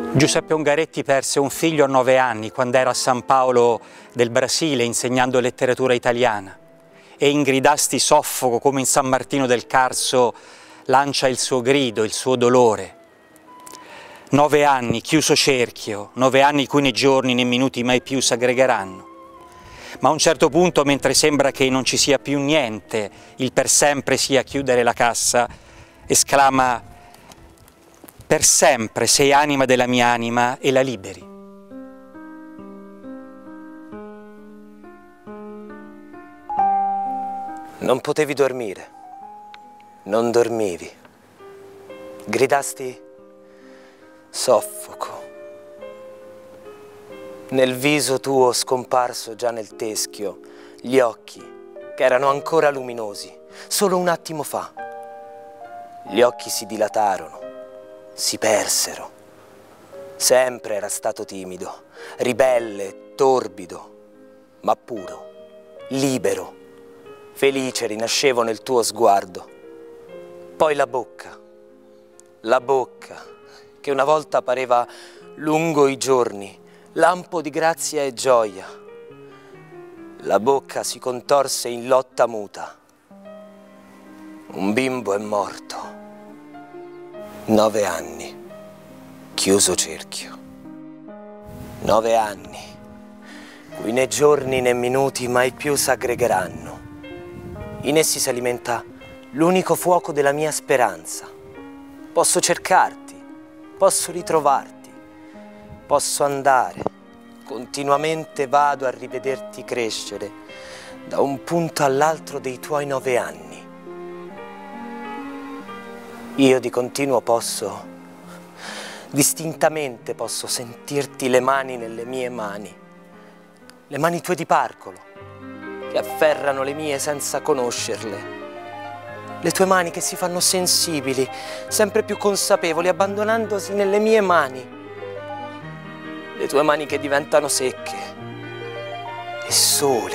Giuseppe Ungaretti perse un figlio a 9 anni quando era a San Paolo del Brasile insegnando letteratura italiana e Ingrid Asti Soffoco come in San Martino del Carso lancia il suo grido, il suo dolore. 9 anni, chiuso cerchio, 9 anni cui né giorni né minuti mai più s'aggregheranno. Ma a un certo punto, mentre sembra che non ci sia più niente, il per sempre sia chiudere la cassa, esclama: per sempre sei anima della mia anima e la liberi. Non potevi dormire, non dormivi, gridasti soffoco. Nel viso tuo scomparso già nel teschio, gli occhi che erano ancora luminosi, solo un attimo fa. Gli occhi si dilatarono, si persero. Sempre era stato timido, ribelle, torbido, ma puro, libero, felice rinascevo nel tuo sguardo. Poi la bocca che una volta pareva lungo i giorni, lampo di grazia e gioia. La bocca si contorse in lotta muta. Un bimbo è morto. 9 anni, chiuso cerchio. 9 anni, cui né giorni né minuti mai più s'aggregheranno. In essi si alimenta l'unico fuoco della mia speranza. Posso cercarti, posso ritrovarti, posso andare, continuamente vado a rivederti crescere da un punto all'altro dei tuoi 9 anni. Io di continuo posso, distintamente posso sentirti le mani nelle mie mani, le mani tue di parcolo, che afferrano le mie senza conoscerle, le tue mani che si fanno sensibili, sempre più consapevoli, abbandonandosi nelle mie mani, le tue mani che diventano secche e sole,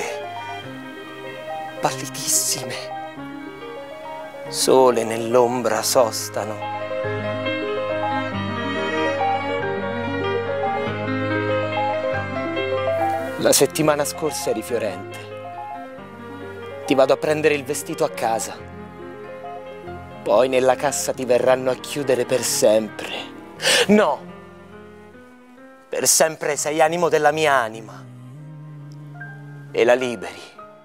pallidissime, sole nell'ombra sostano. La settimana scorsa eri fiorente. Ti vado a prendere il vestito a casa. Poi nella cassa ti verranno a chiudere per sempre. No! Per sempre sei animo della mia anima. E la liberi.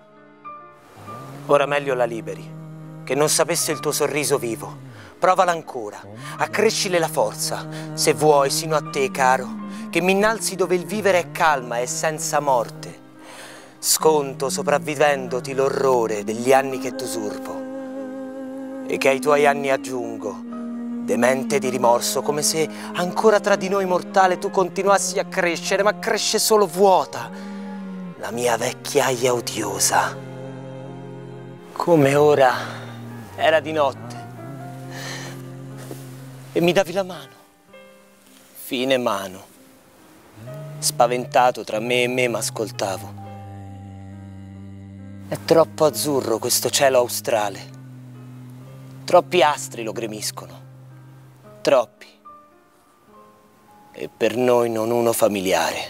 Ora meglio la liberi. Che non sapesse il tuo sorriso vivo. Provala ancora. Accrescile la forza, se vuoi, sino a te, caro. Che mi innalzi dove il vivere è calma e senza morte. Sconto sopravvivendoti l'orrore degli anni che t'usurpo e che ai tuoi anni aggiungo, demente di rimorso, come se ancora tra di noi mortale tu continuassi a crescere, ma cresce solo vuota, la mia vecchiaia odiosa. Come ora era di notte e mi davi la mano, fine mano. Spaventato tra me e me m'ascoltavo. È troppo azzurro questo cielo australe. Troppi astri lo gremiscono. Troppi. E per noi non uno familiare.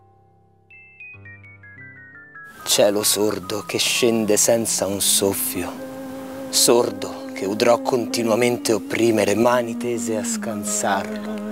Cielo sordo che scende senza un soffio. Sordo che udrò continuamente opprimere, mani tese a scansarlo.